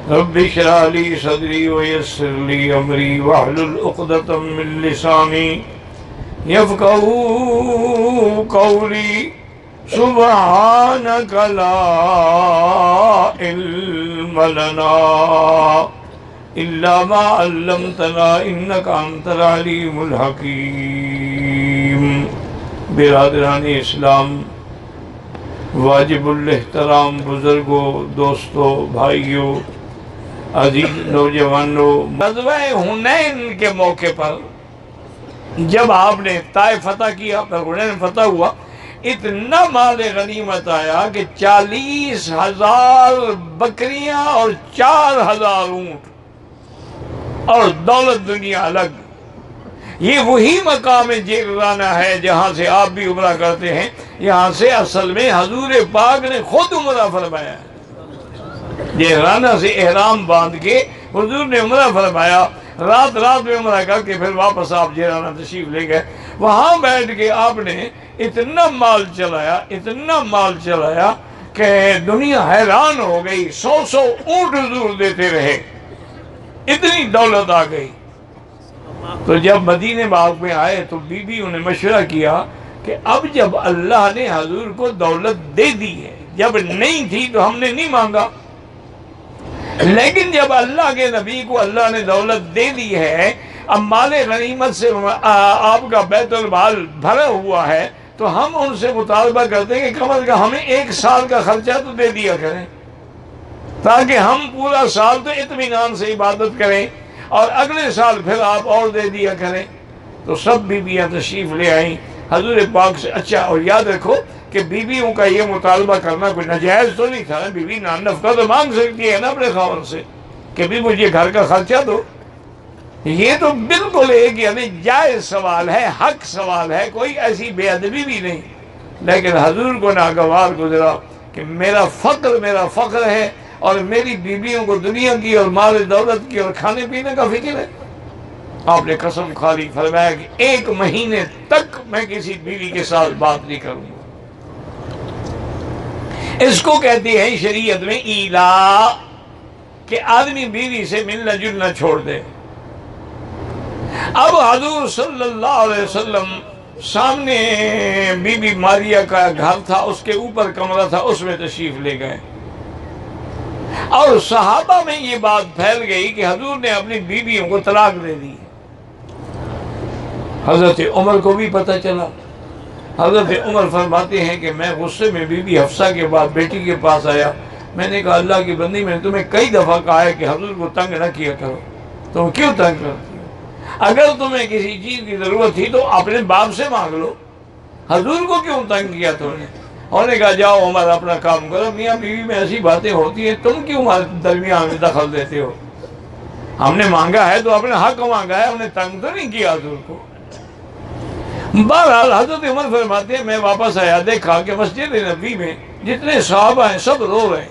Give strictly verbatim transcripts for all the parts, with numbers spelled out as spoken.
رب اشرح لی صدری ویسر لی امری واحلل عقدۃ من لسانی یفقہوا قولی سبحانک لا علم لنا الا ما علمتنا انک انت العلیم الحکیم۔ برادران اسلام، واجب الاحترام بزرگوں، دوستوں، بھائیوں، عزیز نوجوانوں، غزوہ حنین کے موقع پر جب آپ نے طائف فتح کیا، پھر حنین فتح ہوا، اتنا مال غنیمت آیا کہ چالیس ہزار بکریاں اور چار ہزار اونٹ اور دولت دنیا الگ۔ یہ وہی مقام جعرانہ ہے جہاں سے آپ بھی عمرہ کرتے ہیں۔ یہاں سے اصل میں حضور پاک نے خود عمرہ فرمایا ہے۔ جعرانہ سے احرام باندھ کے حضور نے عمرہ فرمایا، رات رات میں عمرہ کر کے پھر واپس آپ جعرانہ تشریف لے گئے۔ وہاں بیٹھ کے آپ نے اتنا مال چلایا، اتنا مال چلایا کہ دنیا حیران ہو گئی۔ سو سو اونٹ حضور دیتے رہے، اتنی دولت آ گئی۔ تو جب مدینے باغ میں آئے تو بی بیوں نے مشورہ کیا کہ اب جب اللہ نے حضور کو دولت دے دی ہے، جب نہیں تھی تو ہم نے نہیں مانگا، لیکن جب اللہ کے نبی کو اللہ نے دولت دے دی ہے، اب مال غنیمت سے آپ کا بیت المال بھرا ہوا ہے، تو ہم ان سے مطالبہ کرتے ہیں کہ کم از کم ہمیں ایک سال کا خرچہ تو دے دیا کریں، تاکہ ہم پورا سال تو اطمینان سے عبادت کریں اور اگلے سال پھر آپ اور دے دیا کریں۔ تو سب بیویاں تشریف لے آئیں حضور پاک سے۔ اچھا، اور یاد رکھو کہ بیویوں کا یہ مطالبہ کرنا کوئی ناجائز تو نہیں تھا۔ بیوی نان نفقہ تو مانگ سکتی ہے نا اپنے خاوند سے کہ بھی مجھے گھر کا خرچہ دو۔ یہ تو بالکل ایک یعنی جائز سوال ہے، حق سوال ہے، کوئی ایسی بے ادبی بھی نہیں۔ لیکن حضور کو ناگوار گزرا کہ میرا فقر میرا فقر ہے اور میری بیویوں کو دنیا کی اور مال دولت کی اور کھانے پینے کا فکر ہے۔ آپ نے قسم کھا لی، فرمایا کہ ایک مہینے تک میں کسی بیوی کے ساتھ بات نہیں کروں گا۔ اس کو کہتے ہیں شریعت میں ایلا، کہ آدمی بیوی سے ملنا جلنا چھوڑ دے۔ اب حضور صلی اللہ علیہ وسلم سامنے بی بی ماریا کا گھر تھا، اس کے اوپر کمرہ تھا، اس میں تشریف لے گئے، اور صحابہ میں یہ بات پھیل گئی کہ حضور نے اپنی بیویوں کو طلاق دے دی۔ حضرت عمر کو بھی پتہ چلا۔ حضرت عمر فرماتے ہیں کہ میں غصے میں بی بی حفصہ کے بعد بیٹی کے پاس آیا، میں نے کہا اللہ کی بندی، میں نے تمہیں کئی دفعہ کہا ہے کہ حضور کو تنگ نہ کیا کرو، تم کیوں تنگ کرتی ہو؟ اگر تمہیں کسی چیز کی ضرورت تھی تو اپنے باپ سے مانگ لو، حضور کو کیوں تنگ کیا تم نے؟ انہوں نے کہا جاؤ عمر اپنا کام کرو، میاں بیوی میں ایسی باتیں ہوتی ہیں، تم کیوں ہمارے درمیان میں دخل دیتے ہو؟ ہم نے مانگا ہے تو اپنے حق مانگا ہے، ہم نے تنگ تو نہیں کیا حضور کو۔ بہرحال حضرت عمر فرماتے ہیں میں واپس آیا، دیکھا کہ مسجد نبی میں جتنے صحابہ ہیں سب رو رہے ہیں۔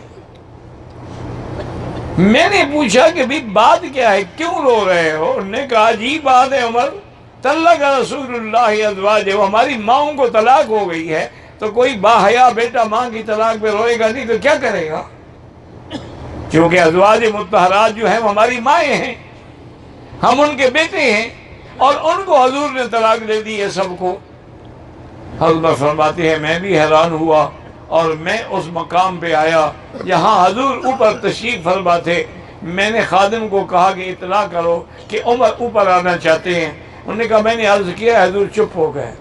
میں نے پوچھا کہ بھی بات کیا ہے، کیوں رو رہے ہو؟ انہوں نے کہا عجیب بات ہے عمر، طلق رسول اللہ ازواجہ، ہماری ماؤں کو طلاق ہو گئی ہے، تو کوئی باحیا بیٹا ماں کی طلاق پہ روئے گا نہیں تو کیا کرے گا؟ کیونکہ ازواج مطہرات جو ہیں وہ ہماری مائیں ہیں، ہم ان کے بیٹے ہیں، اور ان کو حضور نے طلاق دے دی ہے سب کو۔ حضرت فرماتے ہیں میں بھی حیران ہوا، اور میں اس مقام پہ آیا جہاں حضور اوپر تشریف فرما تھے۔ میں نے خادم کو کہا کہ اطلاع کرو کہ عمر اوپر آنا چاہتے ہیں۔ انہوں نے کہا میں نے عرض کیا، حضور چپ ہو گئے۔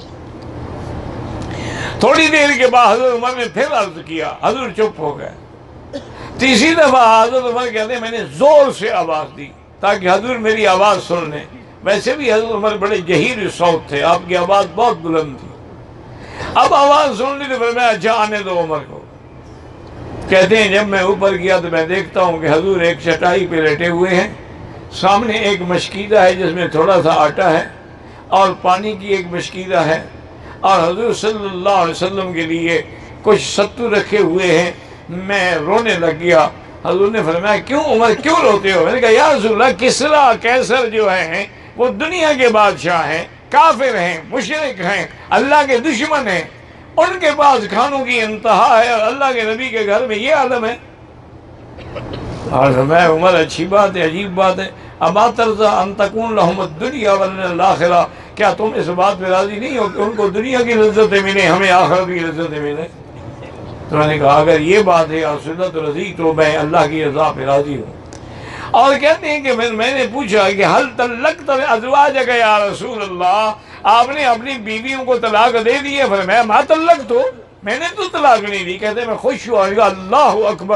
تھوڑی دیر کے بعد حضرت عمر نے پھر عرض کیا، حضور چپ ہو گئے۔ تیسری دفعہ حضرت عمر کہتے ہیں میں نے زور سے آواز دی تاکہ حضور میری آواز سن لیں۔ ویسے بھی حضرت عمر بڑے جہیر صوت تھے، آپ کی آواز بہت بلند تھی۔ اب آواز سن لی تو فرمایا اچھا آنے دو عمر کو۔ کہتے ہیں جب میں اوپر گیا تو میں دیکھتا ہوں کہ حضور ایک چٹائی پہ لیٹے ہوئے ہیں، سامنے ایک مشکیزہ ہے جس میں تھوڑا سا آٹا ہے اور پانی کی ایک مشکیزہ ہے، اور حضور صلی اللہ علیہ وسلم کے لیے کچھ ستو رکھے ہوئے ہیں۔ میں رونے لگ گیا۔ حضور نے فرمایا کیوں عمر کیوں روتے ہو؟ میں نے کہا یا رسول اللہ کسریٰ قیصر جو ہیں وہ دنیا کے بادشاہ ہیں، کافر ہیں، مشرک ہیں، اللہ کے دشمن ہیں، ان کے پاس کھانوں کی انتہا ہے اور اللہ کے نبی کے گھر میں یہ عالم ہے۔ اور فرمایا عمر اچھی بات ہے، عجیب بات ہے، اما ترضی ان تکون لہم الدنیا والآخرہ، کیا تم اس بات پہ راضی نہیں ہو کہ ان کو دنیا کی لذتیں ملیں، ہمیں آخرت کی لذتیں ملیں؟ تو میں نے کہا اگر یہ بات ہے یا رسول اللہ تو رضی، تو میں اللہ کی رضا پہ راضی ہوں۔ اور کہتے ہیں کہ پھر میں نے پوچھا کہ حل طلقت ازواجک یا رسول اللہ، آپ نے اپنی بیویوں کو طلاق دے دی ہے؟ فرمایا ما طلقت ہو، میں نے تو طلاق نہیں دی۔ کہتے ہیں میں خوش ہوا، اللہ اکبر،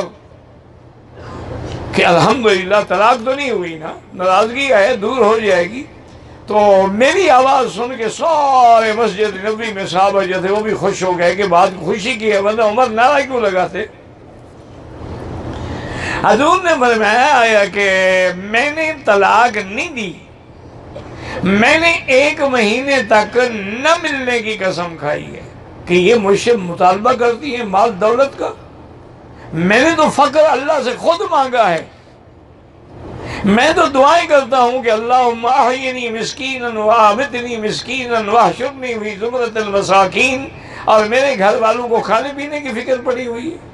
کہ الحمدللہ طلاق تو نہیں ہوئی نا، ناراضگی ہے دور ہو جائے گی۔ تو میری آواز سن کے سارے مسجد نبوی میں صحابہ جو تھے وہ بھی خوش ہو گئے کہ بات خوشی کی ہے، ورنہ عمر نعرہ کیوں لگاتے؟ حضور نے فرمایا کہ میں نے طلاق نہیں دی، میں نے ایک مہینے تک نہ ملنے کی قسم کھائی ہے کہ یہ مجھ سے مطالبہ کرتی ہے مال دولت کا، میں نے تو فقر اللہ سے خود مانگا ہے، میں تو دعائیں کرتا ہوں کہ اللہم احینی مسکینا وامتنی مسکینا واحشرنی فی زمرۃ المساکین، اور میرے گھر والوں کو کھانے پینے کی فکر پڑی ہوئی ہے۔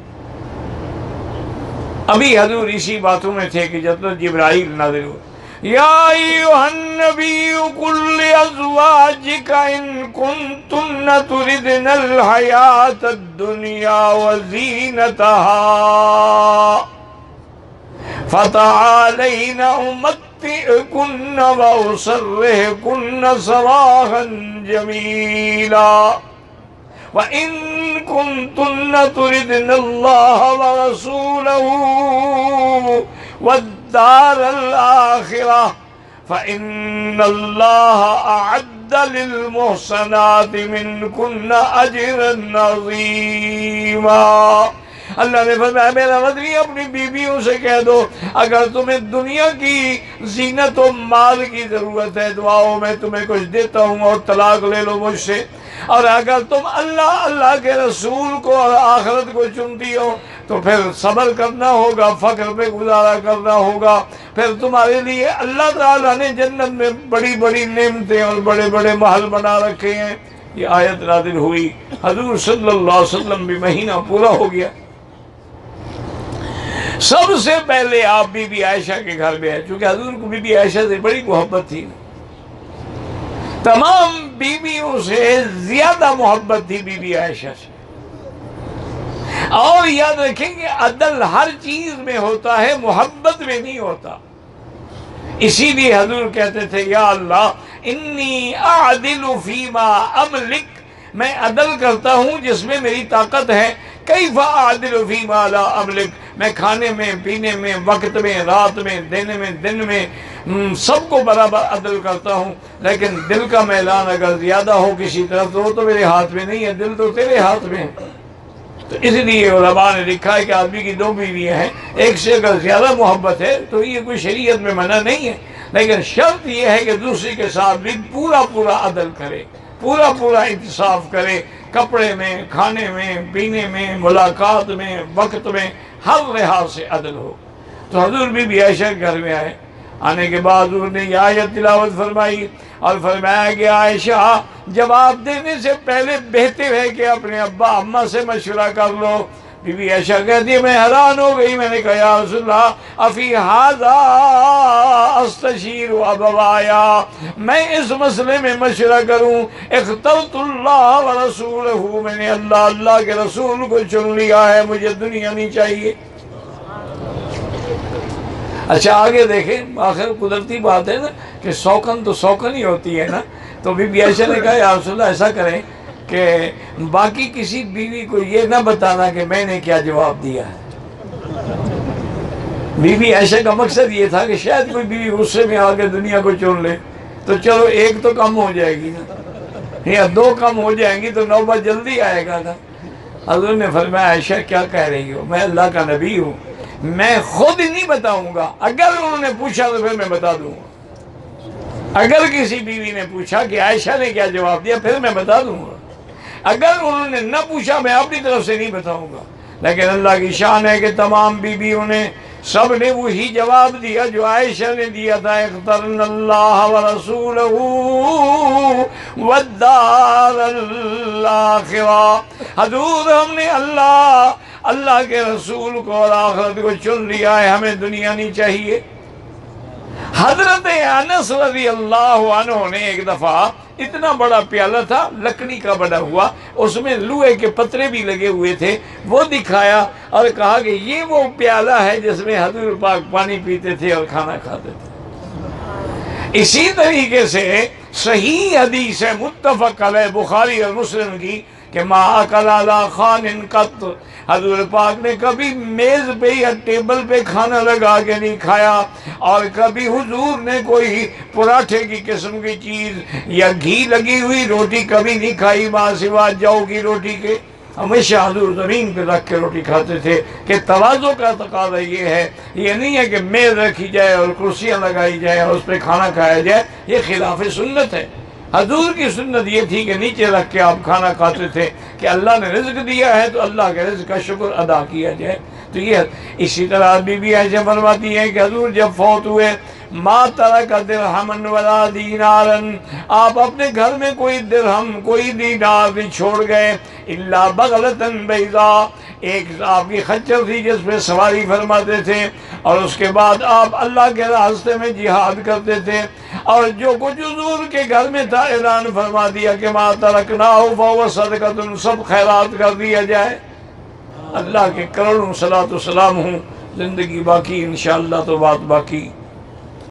ابھی حضور اسی باتوں میں تھے کہ جب جبرائیل نازل ہو، یا ایھا النبی قل لازواجک ان کنتن تردن الحیاۃ الدنیا وزینتہا فتعالین امتعکن واسرحکن سراحا جمیلا وَإِن كُنتُنَّ تُرِدْنَ اللَّهَ وَرَسُولَهُ وَالدَّارَ الْآخِرَةَ فَإِنَّ اللَّهَ أَعَدَّ لِلْمُحْسَنَاتِ مِنكُنَّ أَجْرًا عَظِيمًا۔ اللہ نے فرمایا میرا مدنی اپنی بیویوں سے کہہ دو اگر تمہیں دنیا کی زینت و مال کی ضرورت ہے دعاؤں میں تمہیں کچھ دیتا ہوں اور طلاق لے لو مجھ سے، اور اگر تم اللہ اللہ کے رسول کو اور آخرت کو چنتی ہو تو پھر صبر کرنا ہوگا، فقر پہ گزارا کرنا ہوگا، پھر تمہارے لیے اللہ تعالیٰ نے جنت میں بڑی بڑی نعمتیں اور بڑے بڑے محل بنا رکھے ہیں۔ یہ آیت نازل ہوئی، حضور صلی اللہ علیہ وسلم بھی مہینہ پورا ہو گیا۔ سب سے پہلے آپ بی بی عائشہ کے گھر میں آئے، چونکہ حضور کو بی بی عائشہ سے بڑی محبت تھی، تمام بیویوں سے زیادہ محبت تھی بی بی عائشہ سے۔ اور یاد رکھیں کہ عدل ہر چیز میں ہوتا ہے، محبت میں نہیں ہوتا۔ اسی لیے حضور کہتے تھے یا اللہ انی اعدل فیما املک، میں عدل کرتا ہوں جس میں میری طاقت ہے، کیف اعدل فیما لا املک، میں کھانے میں پینے میں وقت میں رات میں دن میں دن میں سب کو برابر عدل کرتا ہوں، لیکن دل کا میلان اگر زیادہ ہو کسی طرف تو وہ تو میرے ہاتھ میں نہیں ہے، دل تو تیرے ہاتھ میں ہے۔ تو اس لیے علماء نے لکھا ہے کہ آدمی کی دو بیویاں ہیں، ایک سے اگر زیادہ محبت ہے تو یہ کوئی شریعت میں منع نہیں ہے، لیکن شرط یہ ہے کہ دوسری کے ساتھ بھی پورا پورا عدل کرے، پورا پورا انصاف کرے، کپڑے میں، کھانے میں، پینے میں، ملاقات میں، وقت میں، ہر لحاظ سے عدل ہو۔ تو حضور بی بی عائشہ کے گھر میں آئے، آنے کے بعد حضور نے یہ آیت تلاوت فرمائی اور فرمایا کہ عائشہ جواب دینے سے پہلے بہتر ہے کہ اپنے ابا اماں سے مشورہ کر لو۔ بی بی عائشہ کہتی ہے میں حیران ہو گئی، میں نے کہا یا رسول اللہ افی ھذا استشیر ابوایا، میں اس مسئلے میں مشورہ کروں؟ اخترت اللہ ورسولہ، میں نے اللہ اللہ کے رسول کو چن لیا ہے، مجھے دنیا نہیں چاہیے۔ اچھا آگے دیکھیں، آخر قدرتی بات ہے نا کہ سوکن تو سوکن ہی ہوتی ہے نا، تو بی بی عائشہ نے کہا یا رسول اللہ ایسا کریں کہ باقی کسی بیوی کو یہ نہ بتانا کہ میں نے کیا جواب دیا ہے۔ بی بی عائشہ کا مقصد یہ تھا کہ شاید کوئی بیوی غصے میں آ کے دنیا کو چن لے تو چلو ایک تو کم ہو جائے گی نا، یا دو کم ہو جائیں گی تو نوبت جلدی آئے گا نا۔ حضور نے فرمایا عائشہ کیا کہہ رہی ہو، میں اللہ کا نبی ہوں، میں خود ہی نہیں بتاؤں گا، اگر انہوں نے پوچھا تو پھر میں بتا دوں گا۔ اگر کسی بیوی نے پوچھا کہ عائشہ نے کیا جواب دیا پھر میں بتا دوں گا، اگر انہوں نے نہ پوچھا میں اپنی طرف سے نہیں بتاؤں گا۔ لیکن اللہ کی شان ہے کہ تمام بیویوں نے سب نے وہی جواب دیا جو عائشہ نے دیا تھا، اخترن اللہ ورسولہ والدار الآخرہ، حضور ہم نے اللہ اللہ کے رسول کو اور آخرت کو چن لیا ہے، ہمیں دنیا نہیں چاہیے۔ حضرت انس رضی اللہ عنہ نے ایک دفعہ اتنا بڑا پیالہ تھا، لکڑی کا بنا ہوا، اس میں لوہے کے پترے بھی لگے ہوئے تھے، وہ دکھایا اور کہا کہ یہ وہ پیالہ ہے جس میں حضور پاک پانی پیتے تھے اور کھانا کھاتے تھے۔ اسی طریقے سے صحیح حدیث ہے متفق علیہ بخاری اور مسلم کی کہ ما اکل علی خوان قط، حضور پاک نے کبھی میز پہ یا ٹیبل پہ کھانا لگا کے نہیں کھایا، اور کبھی حضور نے کوئی پراٹھے کی قسم کی چیز یا گھی لگی ہوئی روٹی کبھی نہیں کھائی ماں سوا جو کی روٹی کے۔ ہمیشہ حضور زمین پہ رکھ کے روٹی کھاتے تھے کہ تواضع کا تقاضا یہ ہے، یہ نہیں ہے کہ میز رکھی جائے اور کرسیاں لگائی جائے اور اس پہ کھانا کھایا جائے، یہ خلاف سنت ہے۔ حضور کی سنت یہ تھی کہ نیچے رکھ کے آپ کھانا کھاتے تھے کہ اللہ نے رزق دیا ہے تو اللہ کے رزق کا شکر ادا کیا جائے۔ تو یہ اسی طرح بی بی عائشہ فرماتی ہے کہ حضور جب فوت ہوئے ما ترک درہمن ولا دینارن، آپ اپنے گھر میں کوئی درہم کوئی دینار نہیں چھوڑ گئے، الا بغلۃ بیضاء، ایک آپ کی خچر تھی جس پہ سواری فرماتے تھے، اور اس کے بعد آپ اللہ کے راستے میں جہاد کرتے تھے، اور جو کچھ حضور کے گھر میں تھا اعلان فرما دیا کہ ما ترکناہ فہو صدقۃ، سب خیرات کر دیا جائے۔ اللہ کے کروڑوں صلاۃ و سلام ہوں، زندگی باقی انشاءاللہ تو بات باقی۔